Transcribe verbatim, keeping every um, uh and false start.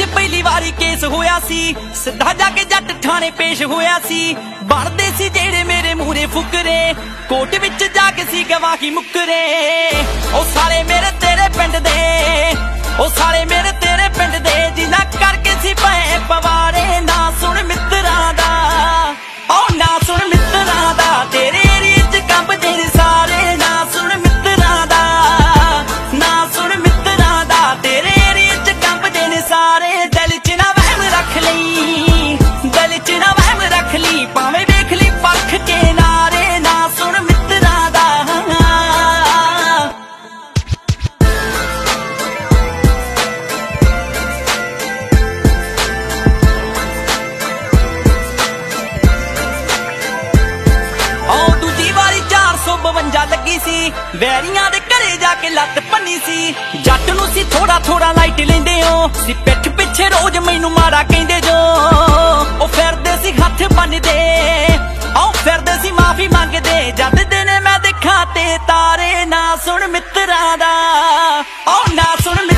पहली वारी केस होया सी, सीधा जाके जट ठाणे पेश होया सी। बनदे सी जेड़े मेरे मूहरे फुकरे, कोर्ट विच जाके सी गवाह की मुकरे। ओ साले मेरे तेरे पिंड दे, ओ साले मेरे तेरे पिंड दे, जिन्ना करके सी पए पवारे। ना सुन मित्तरां दा, ओ ना सुन मित्तरां दा, तेरे एरिये च कंबदे ने सारे। ना सुन मित्तरां दा, ना सुन मित्तरां दा, तेरे एरिये च कंबदे ने सारे। दिल च ना वहम रख लई, दिल च ना वहम रख लई, भावें वेख लई परख के नारे। ना सुन मित्तरां दा। बवंजा लगी सी, वैरियां दे घरे जाके लत्त भन्नी सी। जट नूं सी थोड़ा थोड़ा लाइट लेंदे हो, सी पिठ पिछे रोज मैनू माड़ा कहंदे जो। ओ फिरदे सी हथ बन्नदे, ओ फिरदे सी माफी मंगदे, जद दिन मैं देखा ते तारे। ना सुन मित्तरां दा, ओ ना सुन